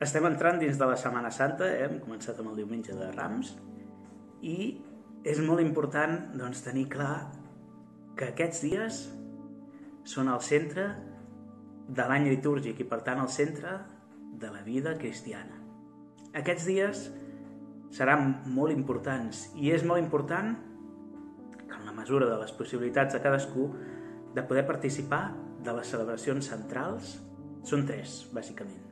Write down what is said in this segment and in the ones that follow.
Estem entrant dins de la Setmana Santa, hem començat amb el diumenge de Rams, i és molt important tenir clar que aquests dies són el centre de l'any litúrgic i, per tant, el centre de la vida cristiana. Aquests dies seran molt importants i és molt important que, en la mesura de les possibilitats de cadascú, de poder participar de les celebracions centrals. Són tres, bàsicament.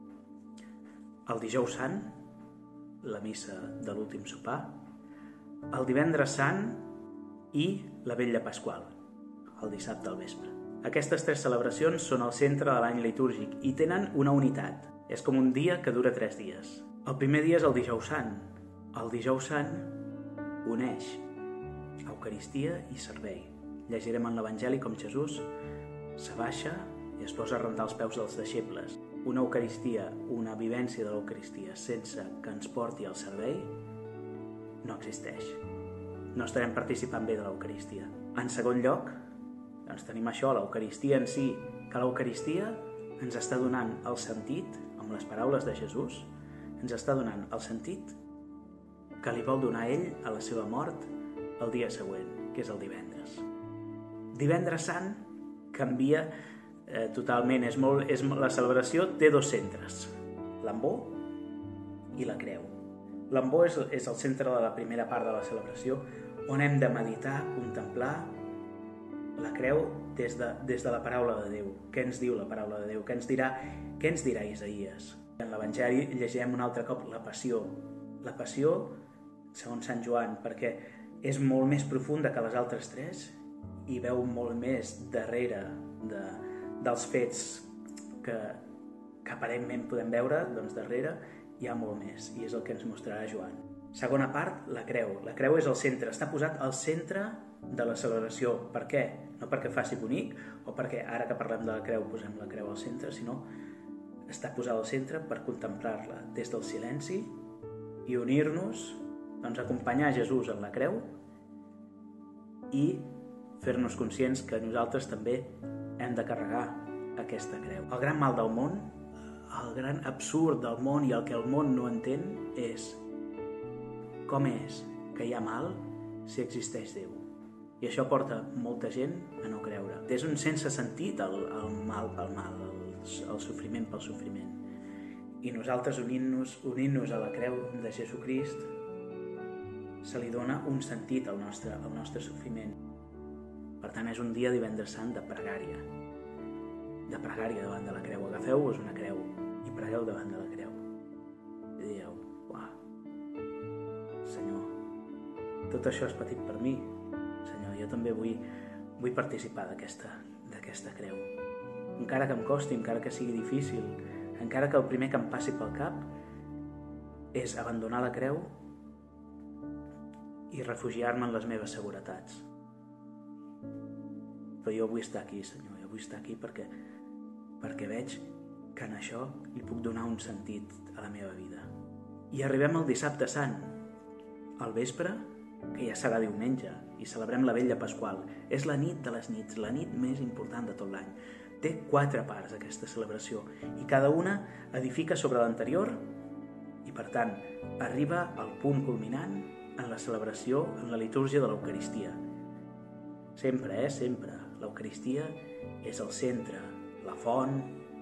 El dijous sant, la missa de l'últim sopar, el divendres sant i la vetlla pasqual, el dissabte al vespre. Aquestes tres celebracions són el centre de l'any litúrgic i tenen una unitat. És com un dia que dura 3 dies. El primer dia és el dijous sant. El dijous sant uneix Eucaristia i servei. Llegirem en l'Evangeli com Jesús s'abaixa i es posa a rentar els peus dels deixebles. Una Eucaristia, una vivència de l'Eucaristia sense que ens porti al servei no existeix. No estarem participant bé de l'Eucaristia. En segon lloc, tenim això, l'Eucaristia en si, que l'Eucaristia ens està donant el sentit, amb les paraules de Jesús, ens està donant el sentit que li vol donar ell a la seva mort el dia següent, que és el divendres. Divendres sant canvia totalment. La celebració té 2 centres, l'ambó i la creu. L'ambó és el centre de la primera part de la celebració, on hem de meditar, contemplar la creu des de la paraula de Déu. Què ens diu la paraula de Déu? Què ens dirà Isaïes? En l'Evangeli llegirem un altre cop la passió. La passió, segons Sant Joan, perquè és molt més profunda que les altres 3 i veu molt més darrere dels fets que aparentment podem veure, darrere hi ha molt més, i és el que ens mostrarà Joan. Segona part, la creu. La creu és el centre, està posat al centre de la celebració. Per què? No perquè faci bonic, o perquè ara que parlem de la creu posem la creu al centre, sinó està posada al centre per contemplar-la des del silenci i unir-nos, acompanyar Jesús en la creu i fer-nos conscients que nosaltres també hem de carregar aquesta creu. El gran mal del món, el gran absurd del món i el que el món no entén és com és que hi ha mal si existeix Déu. I això porta molta gent a no creure. És un sense sentit el mal pel mal, el sofriment pel sofriment. I nosaltres, unint-nos a la creu de Jesucrist, se li dona un sentit al nostre sofriment. Per tant, és un dia divendres sant de pregària davant de la creu. Agafeu-vos una creu i pregueu davant de la creu. I dieu, uah, Senyor, tot això és petit per mi. Senyor, jo també vull participar d'aquesta creu. Encara que em costi, encara que sigui difícil, encara que el primer que em passi pel cap és abandonar la creu i refugiar-me en les meves seguretats. Però jo vull estar aquí, Senyor, jo vull estar aquí perquè veig que en això li puc donar un sentit a la meva vida. I arribem al dissabte sant, al vespre, que ja serà diumenge, i celebrem la vetlla pasqual. És la nit de les nits, la nit més important de tot l'any. Té 4 parts aquesta celebració, i cada una edifica sobre l'anterior, i per tant arriba al punt culminant en la celebració, en la litúrgia de l'Eucaristia. Sempre, sempre. L'Eucaristia és el centre, la font,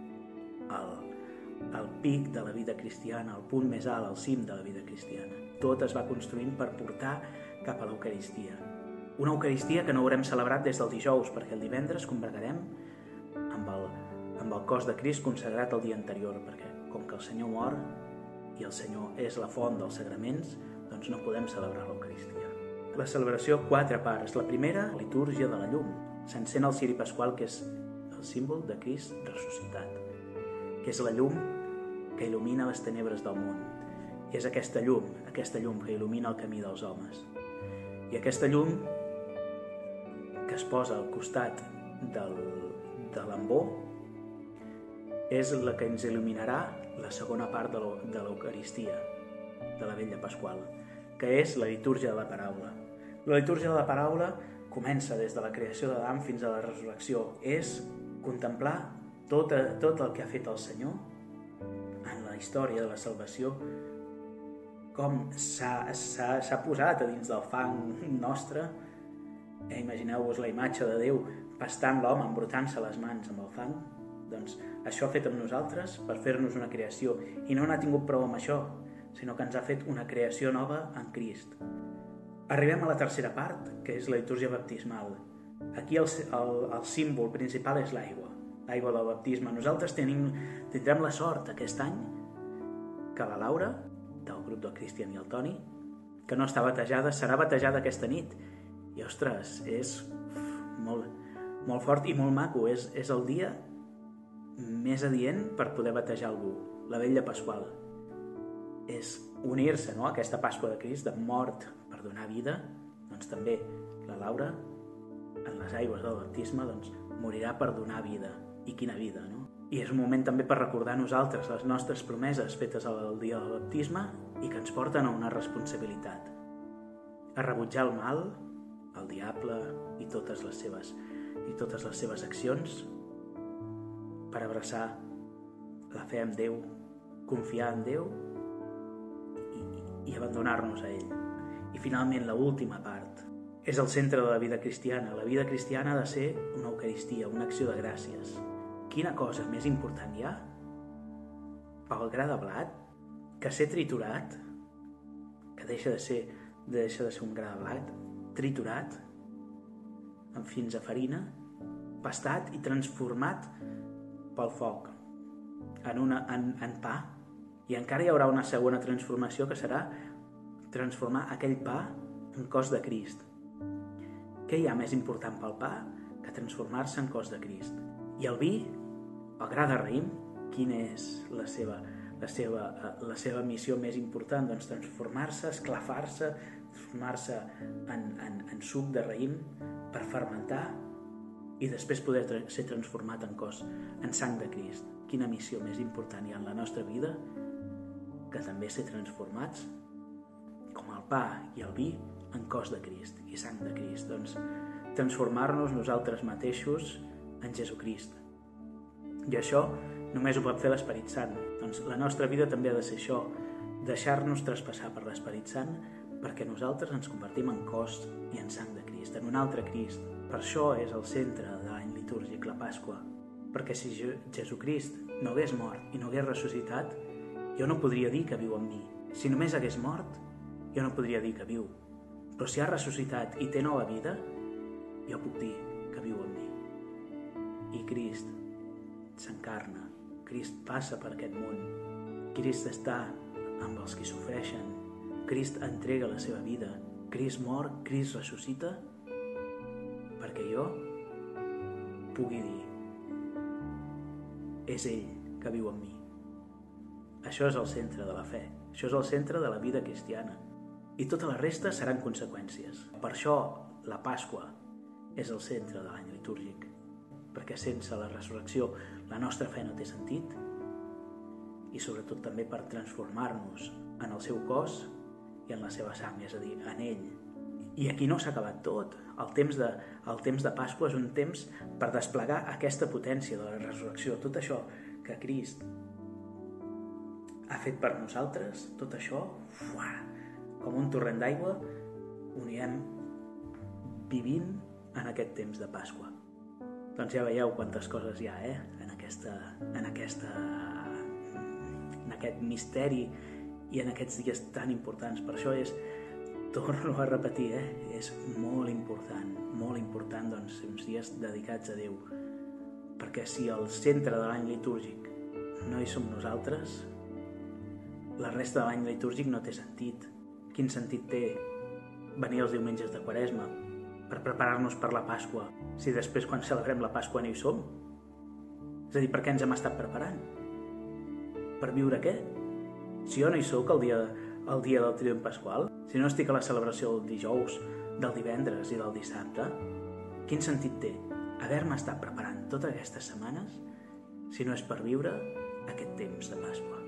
el pic de la vida cristiana, el punt més alt, el cim de la vida cristiana. Tot es va construint per portar cap a l'Eucaristia. Una Eucaristia que no haurem celebrat des del dijous, perquè el divendres combregarem amb el cos de Crist consagrat el dia anterior, perquè com que el Senyor mor i el Senyor és la font dels sagraments, doncs no podem celebrar l'Eucaristia. La celebració 4 parts. La primera, la litúrgia de la llum. S'encén el ciri pasqual, que és el símbol de Crist ressuscitat, que és la llum que il·lumina les tenebres del món. I és aquesta llum que il·lumina el camí dels homes. I aquesta llum que es posa al costat de l'ambó és la que ens il·luminarà la segona part de l'Eucaristia, de la vetlla pasqual, que és la litúrgia de la paraula. La litúrgia de la paraula comença des de la creació d'Adam fins a la resurrecció. És contemplar tot el que ha fet el Senyor en la història de la salvació, com s'ha posat a dins del fang nostre. Imagineu-vos la imatge de Déu pastant l'home, embrutant-se les mans amb el fang. Doncs això ha fet amb nosaltres per fer-nos una creació. I no n'ha tingut prou amb això, sinó que ens ha fet una creació nova en Crist. Arribem a la tercera part, que és la litúrgia baptismal. Aquí el símbol principal és l'aigua del baptisme. Nosaltres tindrem la sort aquest any que la Laura, del grup del Cristian i el Toni, que no està batejada, serà batejada aquesta nit. I, ostres, és molt fort i molt maco. És el dia més adient per poder batejar algú, la vetlla pasqual. És unir-se, no?, a aquesta Pasqua de Crist, de mort per donar vida. Doncs també la Laura, en les aigües del baptisme, doncs, morirà per donar vida. I quina vida, no? I és un moment també per recordar a nosaltres les nostres promeses fetes el dia del baptisme i que ens porten a una responsabilitat. A rebutjar el mal, el diable i totes les seves accions, per abraçar la fe en Déu, confiar en Déu i abandonar-nos a ell. I finalment, l'última part és el centre de la vida cristiana. La vida cristiana ha de ser una eucaristia, una acció de gràcies. Quina cosa més important hi ha pel gra de blat que ser triturat, que deixa de ser un gra de blat, triturat fins a farina, pastat i transformat pel foc en pa. I encara hi haurà una segona transformació, que serà transformar aquell pa en cos de Crist. Què hi ha més important pel pa que transformar-se en cos de Crist? I el vi, el gra de raïm, quina és la seva missió més important? Doncs transformar-se, esclafar-se, transformar-se en suc de raïm per fermentar i després poder ser transformat en cos, en sang de Crist. Quina missió més important hi ha en la nostra vida que també ser transformats, com el pa i el vi, en cos de Crist i sang de Crist. Doncs transformar-nos nosaltres mateixos en Jesucrist. I això només ho pot fer l'Esperit Sant. Doncs la nostra vida també ha de ser això, deixar-nos traspassar per l'Esperit Sant perquè nosaltres ens convertim en cos i en sang de Crist, en un altre Crist. Per això és el centre de l'any litúrgic, la Pasqua. Perquè si Jesucrist no hagués mort i no hagués ressuscitat, jo no podria dir que viu en mi. Si només hagués mort, jo no podria dir que viu. Però si ha ressuscitat i té nova vida, jo puc dir que viu en mi. I Crist s'encarna, Crist passa per aquest món, Crist està amb els que sofreixen, Crist entrega la seva vida, Crist mor, Crist ressuscita, perquè jo pugui dir, és ell que viu en mi. Això és el centre de la fe, això és el centre de la vida cristiana, i tota la resta seran conseqüències. Per això la Pasqua és el centre de l'any litúrgic, perquè sense la resurrecció la nostra fe no té sentit, i sobretot també per transformar-nos en el seu cos i en la seva sang, és a dir, en ell. I aquí no s'ha acabat tot. El temps de Pasqua és un temps per desplegar aquesta potència de la resurrecció. Tot això que Crist ha fet per nosaltres, tot això, com un torrent d'aigua, ho anirem vivint en aquest temps de Pasqua. Doncs ja veieu quantes coses hi ha, en aquest misteri i en aquests dies tan importants. Per això torno a repetir, és molt important doncs, ser uns dies dedicats a Déu, perquè si el centre de l'any litúrgic no hi som nosaltres, la resta de l'any litúrgic no té sentit. Quin sentit té venir els diumenges de Quaresma per preparar-nos per la Pasqua, si després quan celebrem la Pasqua no hi som? És a dir, per què ens hem estat preparant? Per viure què? Si jo no hi soc el dia del Triomf Pasqual, si no estic a la celebració del dijous, del divendres i del dissabte, quin sentit té haver-me estat preparant totes aquestes setmanes si no és per viure aquest temps de Pasqua?